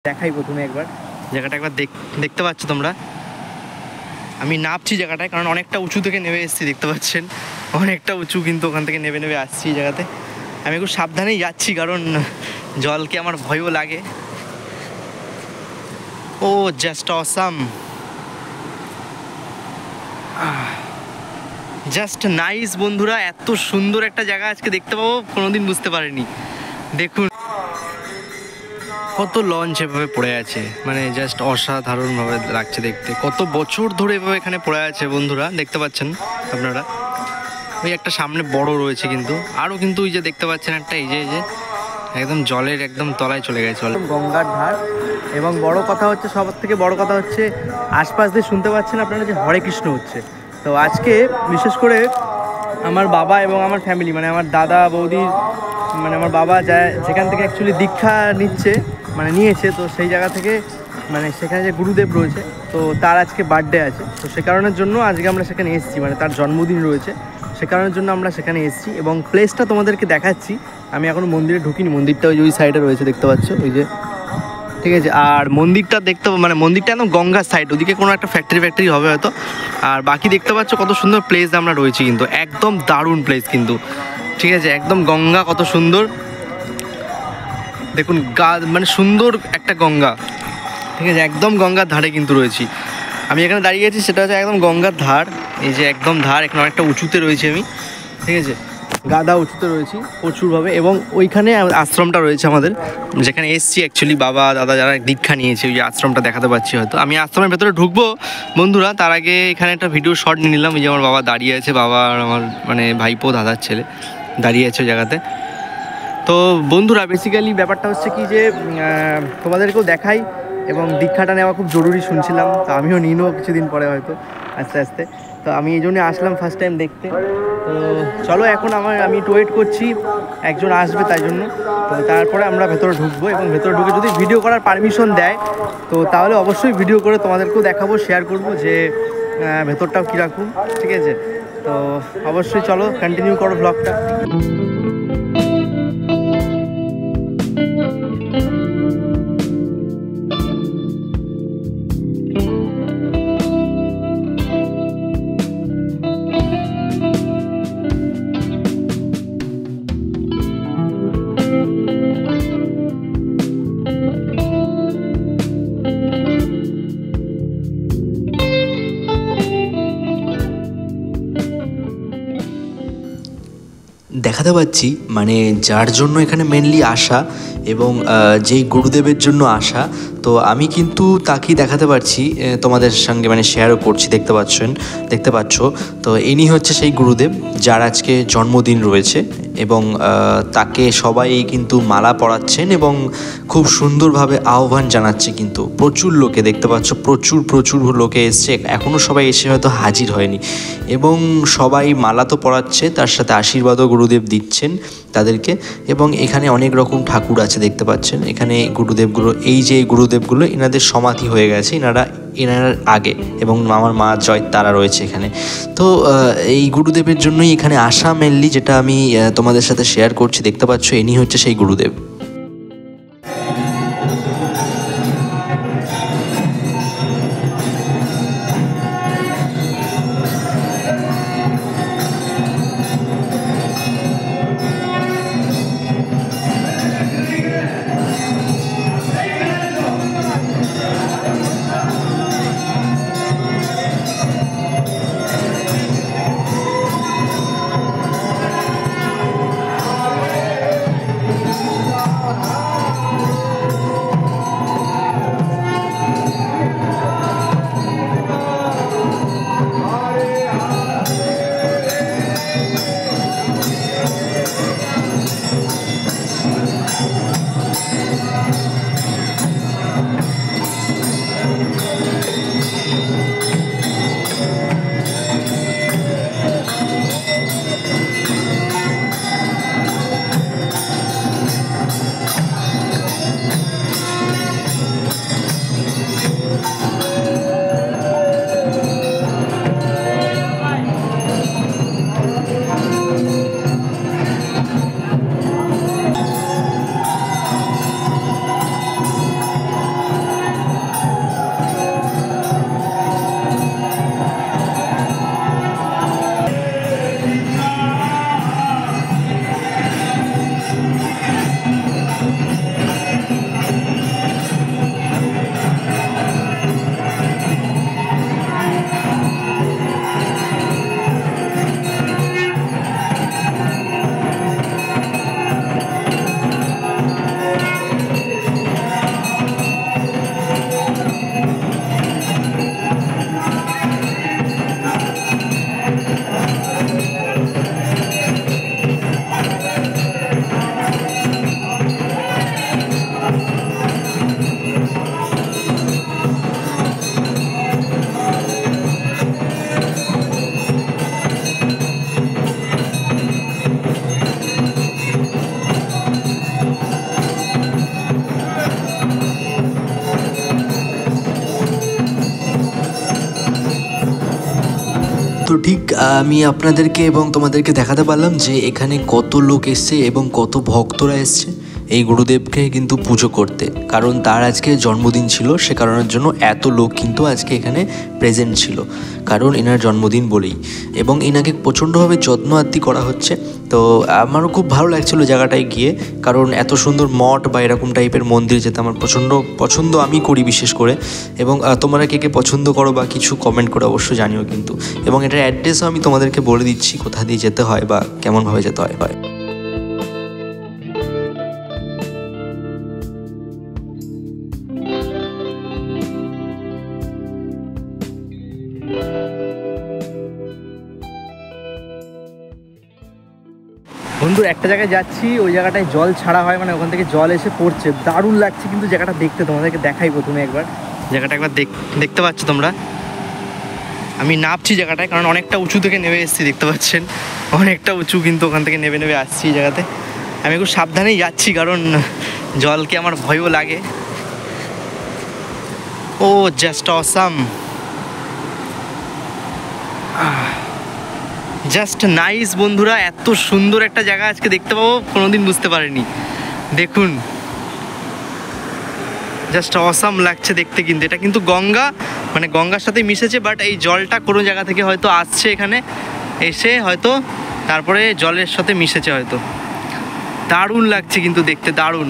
দেখাই প্রথমে একবার জায়গাটা একবার দেখতে পাচ্ছ তোমরা। আমি নামছি জায়গাটায়, কারণ অনেকটা উঁচু থেকে নেমে এসেছি, দেখতে পাচ্ছেন অনেকটা উঁচু, কিন্তু ওখান থেকে নেমে নেমে আসছি এই জায়গাতে। আমি খুব সাবধানেই যাচ্ছি, কারণ জলকে আমার ভয়ও লাগে। ও জাস্ট অসাম, জাস্ট নাইস বন্ধুরা। এত সুন্দর একটা জায়গা আজকে দেখতে পাবো কোনোদিন বুঝতে পারিনি। দেখুন কত লঞ্চ এভাবে পড়ে আছে, মানে জাস্ট অসাধারণভাবে লাগছে দেখতে। কত বছর ধরে এভাবে এখানে পড়ে আছে বন্ধুরা, দেখতে পাচ্ছেন আপনারা। ওই একটা সামনে বড় রয়েছে, কিন্তু আরও কিন্তু ওই যে দেখতে পাচ্ছেন একটা, এই যে একদম জলের একদম তলায় চলে গেছে, গঙ্গার ধার। এবং বড় কথা হচ্ছে, সবার থেকে বড় কথা হচ্ছে, আশপাশ দিয়ে শুনতে পাচ্ছেন আপনারা যে হরে কৃষ্ণ হচ্ছে। তো আজকে বিশেষ করে আমার বাবা এবং আমার ফ্যামিলি, মানে আমার দাদা বৌদি, মানে আমার বাবা যেখান থেকে অ্যাকচুয়ালি দীক্ষা নিয়েছে, তো সেই জায়গা থেকে, মানে সেখানে যে গুরুদেব রয়েছে, তো তার আজকে বার্থডে আছে। তো সে কারণের জন্য আজকে আমরা সেখানে এসেছি, মানে তার জন্মদিন রয়েছে, সে কারণের জন্য আমরা সেখানে এসেছি। এবং প্লেসটা তোমাদেরকে দেখাচ্ছি। আমি এখনও মন্দিরে ঢুকিনি, মন্দিরটা ওই সাইডে রয়েছে, দেখতে পাচ্ছ ওই যে, ঠিক আছে। আর মন্দিরটা মানে মন্দিরটা একদম গঙ্গার সাইড, ওদিকে কোনো একটা ফ্যাক্টরি হবে হয়তো। আর বাকি দেখতে পাচ্ছ কত সুন্দর প্লেস আমরা রয়েছি, কিন্তু একদম দারুণ প্লেস কিন্তু, ঠিক আছে। একদম গঙ্গা কত সুন্দর দেখুন, মানে সুন্দর একটা গঙ্গা, ঠিক আছে। একদম গঙ্গার ধারে কিন্তু রয়েছি আমি, এখানে দাঁড়িয়ে আছি, সেটা হচ্ছে একদম গঙ্গার ধার। এই যে একদম ধার, এখানে অনেকটা উঁচুতে রয়েছে আমি, ঠিক আছে, গাদা উঁচুতে রয়েছি প্রচুরভাবে। এবং ওইখানে আশ্রমটা রয়েছে আমাদের, যেখানে এসছি অ্যাকচুয়ালি বাবা দাদা যারা দীক্ষা নিয়েছে, ওই আশ্রমটা দেখাতে পাচ্ছি। হয়তো আমি আশ্রমের ভেতরে ঢুকবো বন্ধুরা, তার আগে এখানে একটা ভিডিও শট নিয়ে নিলাম। এই যে আমার বাবা দাঁড়িয়ে আছে, বাবা আর আমার মানে ভাইপো দাদার ছেলে দাঁড়িয়ে আছে ওই জায়গাতে। তো বন্ধুরা বেসিক্যালি ব্যাপারটা হচ্ছে কি, যে তোমাদেরকেও দেখাই, এবং দীক্ষাটা নেওয়া খুব জরুরি শুনছিলাম, তো আমিও নিয়ে নেবো কিছুদিন পরে হয়তো আস্তে আস্তে। তো আমি এই জন্যই আসলাম ফার্স্ট টাইম দেখতে। তো চলো এখন আমি ওয়েট করছি, একজন আসবে তাই জন্য। তো তারপরে আমরা ভেতরে ঢুকবো, এবং ভেতরে ঢুকে যদি ভিডিও করার পারমিশন দেয়, তো তাহলে অবশ্যই ভিডিও করে তোমাদেরকেও দেখাবো, শেয়ার করবো যে ভেতরটাও কীরকম, ঠিক আছে। তো অবশ্যই চলো কন্টিনিউ করো ব্লগটা। দেখাতে পাচ্ছি, মানে যার জন্য এখানে মেনলি আসা, এবং যেই গুরুদেবের জন্য আসা, তো আমি কিন্তু তাকেই দেখাতে পারছি তোমাদের সঙ্গে, মানে শেয়ারও করছি, দেখতে পাচ্ছ। তো ইনি হচ্ছে সেই গুরুদেব যার আজকে জন্মদিন রয়েছে, এবং তাকে সবাই কিন্তু মালা পরাচ্ছেন এবং খুব সুন্দরভাবে আহ্বান জানাচ্ছে। কিন্তু প্রচুর লোকে দেখতে পাচ্ছ, প্রচুর লোকে এসছে, এখনও সবাই এসে হয়তো হাজির হয়নি, এবং সবাই মালা তো পরাচ্ছে, তার সাথে আশীর্বাদও গুরুদেব দিচ্ছেন তাদেরকে। এবং এখানে অনেক রকম ঠাকুর আছে, দেখতে পাচ্ছেন এখানে গুরুদেবগুলো, এই যে গুরুদেবগুলো এনাদের সমাধি হয়ে গেছে এনার আগে, এবং আমার মা জয় তারা রয়েছে এখানে। তো এই গুরুদেবের জন্যই এখানে আসা মেনলি, যেটা আমি তোমাদের সাথে শেয়ার করছি। দেখতে পাচ্ছ ইনি হচ্ছে সেই গুরুদেব। তো ঠিক আমি আপনাদেরকে এবং তোমাদেরকে দেখাতে পারলাম যে এখানে কত লোক এসছে এবং কত ভক্তরা এসছে এই গুরুদেবকে কিন্তু পুজো করতে, কারণ তার আজকে জন্মদিন ছিল। সে কারণের জন্য এত লোক কিন্তু আজকে এখানে প্রেজেন্ট ছিল, কারণ এনার জন্মদিন বলেই। এবং এনাকে প্রচণ্ডভাবে যত্ন আত্তি করা হচ্ছে। তো আমারও খুব ভালো লাগছিলো জায়গাটায় গিয়ে, কারণ এত সুন্দর মঠ বা এরকম টাইপের মন্দির যেতে আমার প্রচণ্ড পছন্দ, আমি করি বিশেষ করে। এবং তোমরা কে কে পছন্দ করো বা কিছু কমেন্ট করে অবশ্যই জানিও কিন্তু। এবং এটার অ্যাড্রেসও আমি তোমাদেরকে বলে দিচ্ছি কোথা দিয়ে যেতে হয় বা কেমনভাবে যেতে হয়। বন্ধু একটা জায়গায় যাচ্ছি, ওই জায়গাটায় জল ছাড়া হয়, মানে ওখান থেকে জল এসে পড়ছে, দারুণ লাগছে কিন্তু জায়গাটা দেখতে। তোমাদেরকে দেখাই প্রথমে একবার জায়গাটা, একবার দেখতে পাচ্ছ তোমরা। আমি নামছি জায়গাটায়, কারণ অনেকটা উঁচু থেকে নেমে এসেছি, দেখতে পাচ্ছেন অনেকটা উঁচু, কিন্তু ওখান থেকে নেমে নেমে আসছি এই জায়গাতে। আমি খুব সাবধানেই যাচ্ছি, কারণ জলকে আমার ভয়ও লাগে। ও জাস্ট অসাম, জাস্ট নাইস বন্ধুরা। এত সুন্দর একটা জায়গা আজকে দেখতে পাবো কোনোদিন বুঝতে পারিনি। দেখুন জাস্ট অসাম লাগছে দেখতে। কিন্তু এটা কিন্তু গঙ্গা, মানে গঙ্গার সাথে মিশেছে, বাট এই জলটা কোনো জায়গা থেকে হয়তো আসছে এখানে, এসে হয়তো তারপরে জলের সাথে মিশেছে হয়তো। দারুণ লাগছে কিন্তু দেখতে, দারুণ।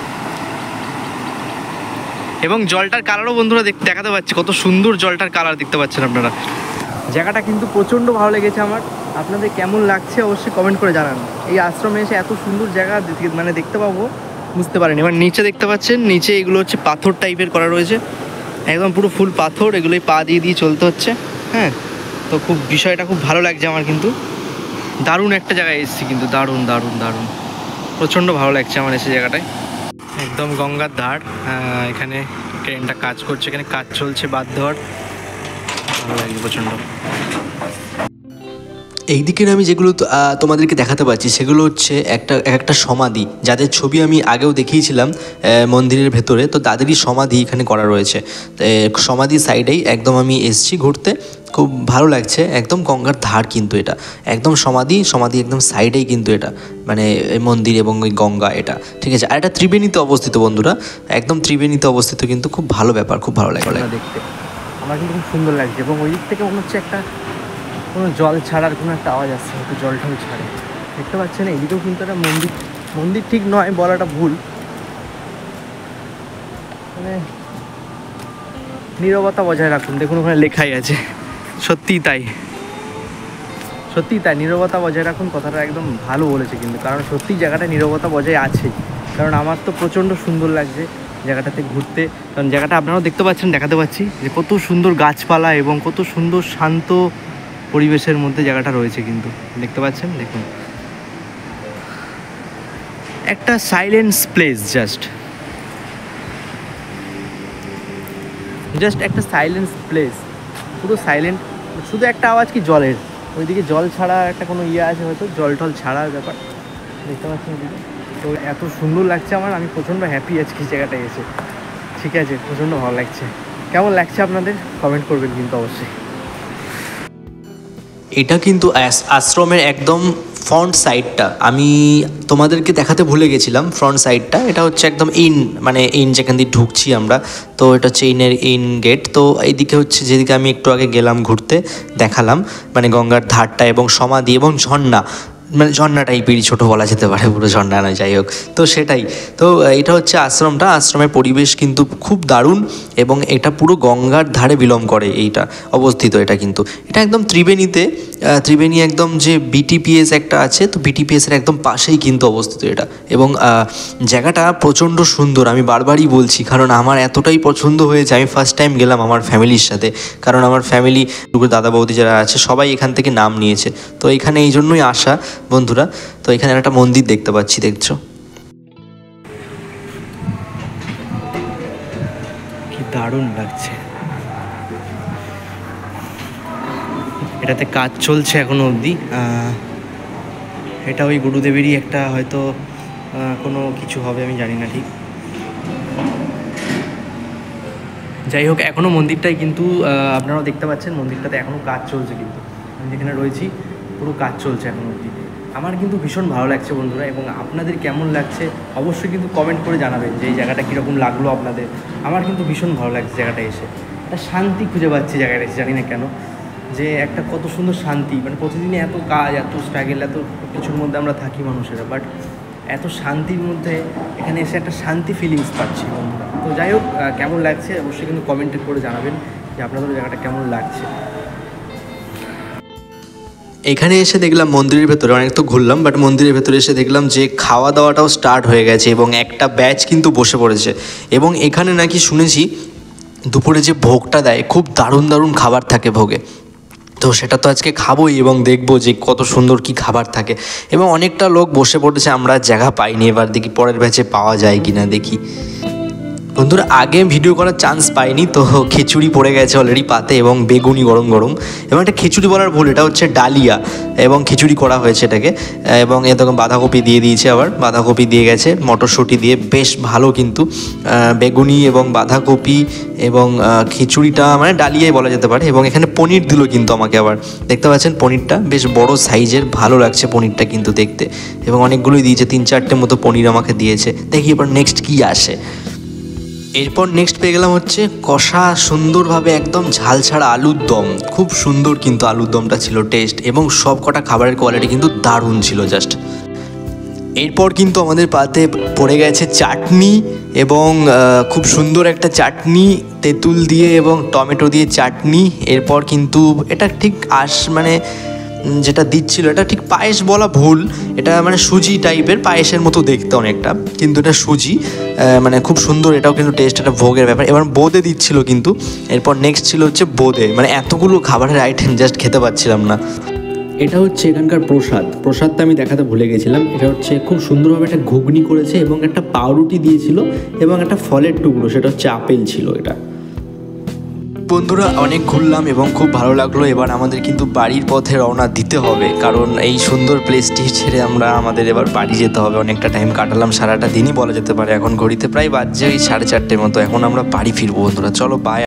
এবং জলটার কালারও বন্ধুরা দেখাতে পাচ্ছি, কত সুন্দর জলটার কালার দেখতে পাচ্ছেন আপনারা। জায়গাটা কিন্তু প্রচণ্ড ভালো লেগেছে আমার। আপনাদের কেমন লাগছে অবশ্যই কমেন্ট করে জানান। এই আশ্রমে এসে এত সুন্দর জায়গা মানে দেখতে পাবো বুঝতে পারেন। এবার নিচে দেখতে পাচ্ছেন, নিচে এগুলো হচ্ছে পাথর টাইপের করা রয়েছে, একদম পুরো ফুল পাথর, এগুলোই পা দিয়ে দিয়ে চলতে হচ্ছে। হ্যাঁ, তো খুব বিষয়টা খুব ভালো লাগছে আমার কিন্তু। দারুণ একটা জায়গায় এসেছি কিন্তু, দারুণ দারুণ দারুণ, প্রচণ্ড ভালো লাগছে আমার এসে জায়গাটায়। একদম গঙ্গার ধার, এখানে ট্রেনটা কাজ করছে, এখানে কাজ চলছে বাদ দেওয়ার, ভালো লাগছে প্রচণ্ড। এই দিকের আমি যেগুলো তোমাদেরকে দেখাতে পাচ্ছি সেগুলো হচ্ছে একটা সমাধি, যাদের ছবি আমি আগেও দেখিয়েছিলাম মন্দিরের ভেতরে, তো তাদেরই সমাধি এখানে করা রয়েছে। সমাধি সাইডেই একদম আমি এসছি ঘুরতে, খুব ভালো লাগছে। একদম গঙ্গার ধার কিন্তু এটা, একদম সমাধি একদম সাইডেই কিন্তু এটা, মানে মন্দির এবং ওই গঙ্গা এটা, ঠিক আছে। আর এটা ত্রিবেণীতে অবস্থিত বন্ধুরা, একদম ত্রিবেণীতে অবস্থিত কিন্তু, খুব ভালো ব্যাপার, খুব ভালো লাগে দেখতে। আমার কিন্তু খুব সুন্দর লাগছে। এবং ওই দিক থেকে মনে হচ্ছে একটা কোনো জল ছাড়ার কোনো একটা আওয়াজ আসছে, হয়তো জল ঠল ছাড়ে, দেখতে পাচ্ছেন। এইদিকেও কিন্তু একটা মন্দির ঠিক নয় বলাটা ভুল, মানে নীরবতা বজায় রাখুন, দেখুন ওখানে লেখাই আছে। সত্যিই তাই, সত্যিই তাই, নীরবতা বজায় রাখুন কথাটা একদম ভালো বলেছে কিন্তু, কারণ সত্যিই জায়গাটা নীরবতা বজায় আছে। কারণ আমার তো প্রচণ্ড সুন্দর লাগছে জায়গাটাতে ঘুরতে, কারণ জায়গাটা আপনারাও দেখতে পাচ্ছেন, দেখাতে পাচ্ছি যে কত সুন্দর গাছপালা এবং কত সুন্দর শান্ত পরিবেশের মধ্যে জায়গাটা রয়েছে কিন্তু, দেখতে পাচ্ছেন। দেখুন একটা সাইলেন্স প্লেস, জাস্ট একটা সাইলেন্স প্লেস, পুরো সাইলেন্ট, শুধু একটা আওয়াজ কি জলের, ওইদিকে জল ছাড়া একটা কোনো ইয়ে আছে হয়তো, জল টল ছাড়ার ব্যাপার, দেখতে পাচ্ছেন ওইদিকে। তো এত সুন্দর লাগছে আমার, আমি প্রচণ্ড হ্যাপি আজকে জায়গাটায় এসে, ঠিক আছে, প্রচণ্ড ভালো লাগছে। কেমন লাগছে আপনাদের কমেন্ট করবেন কিন্তু অবশ্যই। এটা কিন্তু আশ্রমের একদম ফ্রন্ট সাইডটা আমি তোমাদেরকে দেখাতে ভুলে গেছিলাম। ফ্রন্ট সাইডটা এটা হচ্ছে একদম মানে যেখান দিয়ে ঢুকছি আমরা, তো এটা হচ্ছে ইন গেট। তো এইদিকে হচ্ছে যেদিকে আমি একটু আগে গেলাম ঘুরতে, দেখালাম, মানে গঙ্গার ধারটা এবং সমাধি এবং ঝর্ণা, মানে ঝর্ণা টাইপেরই, ছোটো বলা যেতে পারে, পুরো ঝর্ণা নয়, যাই হোক। তো সেটাই, তো এটা হচ্ছে আশ্রমটা। আশ্রমের পরিবেশ কিন্তু খুব দারুণ, এবং এটা পুরো গঙ্গার ধারে বিলং করে এইটা অবস্থিত। এটা কিন্তু এটা একদম ত্রিবেণীতে, ত্রিবেণী একদম যে বিটিপিএস একটা আছে, তো বিটিপিএসের একদম পাশেই কিন্তু অবস্থিত এটা। এবং জায়গাটা প্রচণ্ড সুন্দর, আমি বারবারই বলছি, কারণ আমার এতটাই পছন্দ হয়েছে। আমি ফার্স্ট টাইম গেলাম আমার ফ্যামিলির সাথে, কারণ আমার ফ্যামিলি, দাদা বৌদি যারা আছে সবাই এখান থেকে নাম নিয়েছে, তো এখানে এই জন্যই আসা বন্ধুরা। তো এখানে একটা মন্দির দেখতে পাচ্ছি, দেখছো কি দারুণ লাগছে। এটাতে কাজ চলছে এখনো অবধি। এটা ওই গুরুদেবেরই একটা হয়তো কোনো কিছু হবে, আমি জানি না ঠিক। যাই হোক, এখনও মন্দিরটাই কিন্তু আপনারাও দেখতে পাচ্ছেন, মন্দিরটাতে এখনও কাজ চলছে কিন্তু, আমি যেখানে রয়েছি পুরো কাজ চলছে এখন অবধি। আমার কিন্তু ভীষণ ভালো লাগছে বন্ধুরা, এবং আপনাদের কেমন লাগছে অবশ্যই কিন্তু কমেন্ট করে জানাবেন যে এই জায়গাটা কীরকম লাগলো আপনাদের। আমার কিন্তু ভীষণ ভালো লাগছে জায়গাটা এসে, একটা শান্তি খুঁজে পাচ্ছি জায়গাটা এসে, জানি না কেন, যে একটা কত সুন্দর শান্তি। মানে প্রতিদিনই এত কাজ, এত স্ট্রাগল, এত কিছুর মধ্যে আমরা থাকি মানুষেরা, বাট এত শান্তির মধ্যে এখানে এসে একটা শান্তি ফিলিংস পাচ্ছি বন্ধুরা। তো যাই হোক, কেমন লাগছে অবশ্যই কিন্তু কমেন্টে করে জানাবেন যে আপনাদের জায়গাটা কেমন লাগছে। এখানে এসে দেখলাম মন্দিরের ভেতরে অনেক তো ঘুরলাম, বাট মন্দিরের ভেতরে এসে দেখলাম যে খাওয়া দাওয়াটাও স্টার্ট হয়ে গেছে এবং একটা ব্যাচ কিন্তু বসে পড়েছে। এবং এখানে নাকি শুনেছি দুপুরে যে ভোগটা দেয় খুব দারুণ দারুণ খাবার থাকে ভোগে, তো সেটা তো আজকে খাবোই এবং দেখবো যে কত সুন্দর কি খাবার থাকে। এবং অনেকটা লোক বসে পড়েছে, আমরা জায়গা পাইনি, এবার দেখি পরের ব্যাচে পাওয়া যায় কি না দেখি। বন্ধুরা আগে ভিডিও করার চান্স পাইনি, তো খিচুড়ি পড়ে গেছে অলরেডি পাতে এবং বেগুনি গরম গরম, এবং একটা খিচুড়ি বলার ভুল, এটা হচ্ছে ডালিয়া এবং খিচুড়ি করা হয়েছে এটাকে। এবং এ তখন বাঁধাকপি দিয়ে দিয়েছে, আবার বাঁধাকপি দিয়ে গেছে মটরশুঁটি দিয়ে, বেশ ভালো কিন্তু বেগুনি এবং বাঁধাকপি এবং খিচুড়িটা মানে ডালিয়াই বলা যেতে পারে। এবং এখানে পনির দিল কিন্তু আমাকে, আবার দেখতে পাচ্ছেন পনিরটা বেশ বড় সাইজের, ভালো লাগছে পনিরটা কিন্তু দেখতে, এবং অনেকগুলোই দিয়েছে, 3-4টে মতো পনির আমাকে দিয়েছে। দেখি এবার নেক্সট কী আসে। এরপর নেক্সট পেয়ে গেলাম হচ্ছে কষা সুন্দরভাবে একদম ঝাল ছাড়া আলুর দম, খুব সুন্দর কিন্তু আলুর দমটা ছিল টেস্ট, এবং সব কটা খাবারের কোয়ালিটি কিন্তু দারুণ ছিল জাস্ট। এরপর কিন্তু আমাদের পাতে পড়ে গেছে চাটনি, এবং খুব সুন্দর একটা চাটনি, তেঁতুল দিয়ে এবং টমেটো দিয়ে চাটনি। এরপর কিন্তু এটা ঠিক মানে যেটা দিচ্ছিল এটা ঠিক পায়েস বলা ভুল, এটা মানে সুজি টাইপের, পায়েসের মতো দেখতে অনেকটা, কিন্তু এটা সুজি, মানে খুব সুন্দর, এটাও কিন্তু টেস্ট, একটা ভোগের ব্যাপার। এবার বোঁদে দিচ্ছিল কিন্তু। এরপর নেক্সট ছিল হচ্ছে বোঁদে, মানে এতগুলো খাবারের আইটেম জাস্ট খেতে পাচ্ছিলাম না। এটা হচ্ছে এখানকার প্রসাদটা আমি দেখাতে ভুলে গেছিলাম। এটা হচ্ছে খুব সুন্দরভাবে একটা ঘুগনি করেছে এবং একটা পাউরুটি দিয়েছিল এবং একটা ফলের টুকরো, সেটা হচ্ছে আপেল ছিল এটা। বন্ধুরা অনেক ঘুরলাম এবং খুব ভালো লাগলো। এবার আমাদের কিন্তু বাড়ির পথে রওনা দিতে হবে, কারণ এই সুন্দর প্লেসটি ছেড়ে আমাদের এবার বাড়ি যেতে হবে। অনেকটা টাইম কাটালাম, সারাটা দিনই বলা যেতে পারে। এখন ঘড়িতে প্রায় বাজছে ওই 4:30 মতো, এখন আমরা বাড়ি ফিরবো বন্ধুরা। চলো বাই।